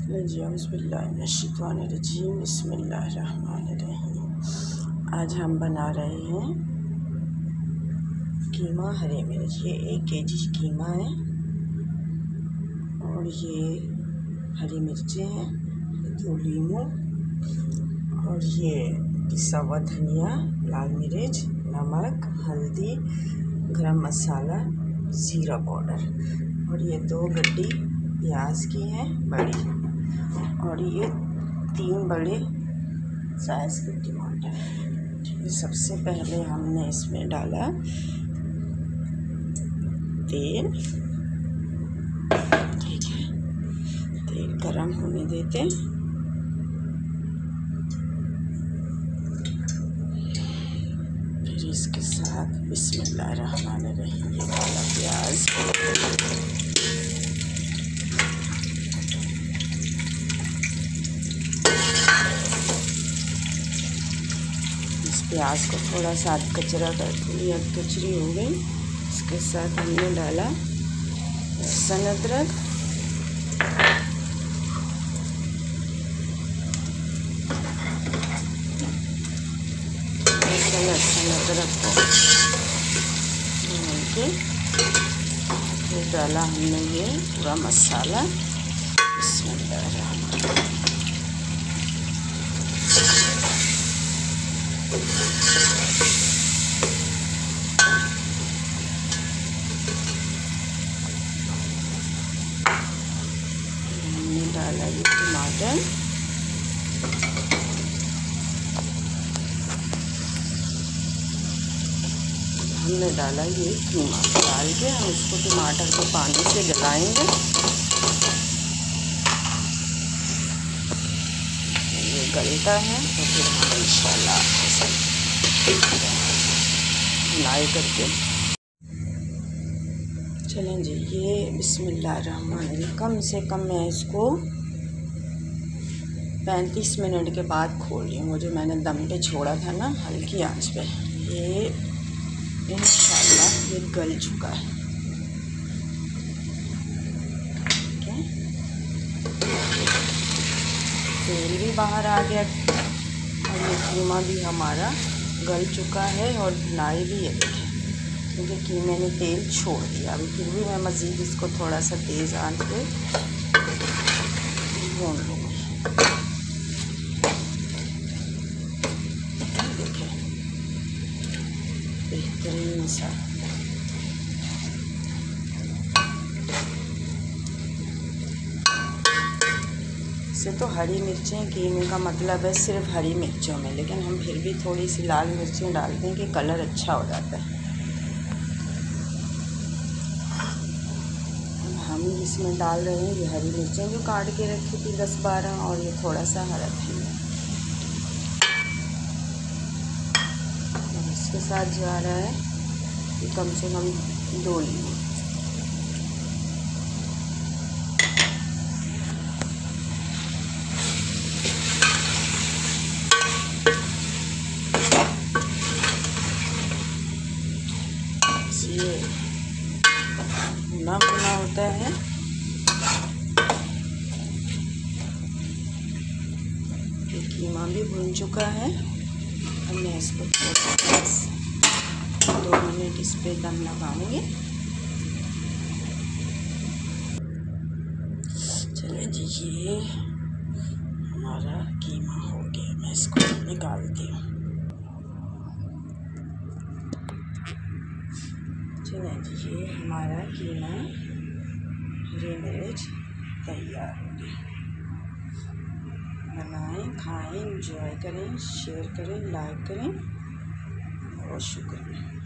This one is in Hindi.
बिस्मिल्लाहिर्रहमानिर्रहीम। बिस्मिल्लाहिर्रहमानिर्रहीम। आज हम बना रहे हैं कीमा हरी मिर्च। ये 1 kg कीमा है और ये हरी मिर्चें हैं, 2 लीमू और ये पिसा हुआ धनिया, लाल मिर्च, नमक, हल्दी, गरम मसाला, ज़ीरा पाउडर और ये 2 गड्डी प्याज की हैं बड़ी और ये 3 बड़े साइज़ के टमाटर। ठीक है, सबसे पहले हमने इसमें डाला तेल। ठीक है, तेल गरम होने देते। फिर इसके साथ बिस्मिल्लाहिर्रहमानिर्रहीम ये डाला प्याज। प्याज को थोड़ा सा कचरा कर थोड़ी कचरी हो गई। इसके साथ हमने डाला लहसुन अदरक, लहसुन अदरक को भून के फिर डाला हमने ये पूरा मसाला। बिस्मिल्लाहिर्रहमानिर्रहीम। हमने डाला ये टमाटर, हमने डाला ये कीमा। डाल के हम इसको टमाटर को पानी से गलाएंगे। ये गलता है तो फिर हम इंशाल्लाह बुनाई करके चलें जी। ये बिस्मिल्लाहिर्रहमानिर्रहीम कम से कम मैं इसको 35 मिनट के बाद खोल रही हूँ। वो जो मैंने दम पे छोड़ा था ना हल्की आंच पे, ये इंशाल्लाह ये गल चुका है। ठीक है, तेल भी बाहर आ गया और ये कीमा भी हमारा गल चुका है और भुनाई भी है क्योंकि कीमे ने तेल छोड़ दिया। अभी फिर भी मैं मज़ीद इसको थोड़ा सा तेज़ आंच पे भून लूँगी। देखें बेहतरीन सा से तो हरी मिर्चें कीमे का मतलब है सिर्फ हरी मिर्चों में, लेकिन हम फिर भी थोड़ी सी लाल मिर्चें डालते हैं कि कलर अच्छा हो जाता है। हम इसमें डाल रहे हैं ये हरी मिर्चें जो काट के रखी थी 10-12 और ये थोड़ा सा हरा धनिया। और इसके साथ जा रहा है कि कम से कम 2 लीमू। ये भुना होता है। ये कीमा भी भुन चुका है। हमने इसको 2 मिनट इस पे दम लगाएंगे। चलिए जी, ये हमारा कीमा हो गया। मैं इसको निकालती हूँ। चलिए जी, ये हमारा कीमा हरी मिर्च तैयार हो गया। बनाएं, खाएं, एंजॉय करें, शेयर करें, लाइक करें। बहुत शुक्रिया।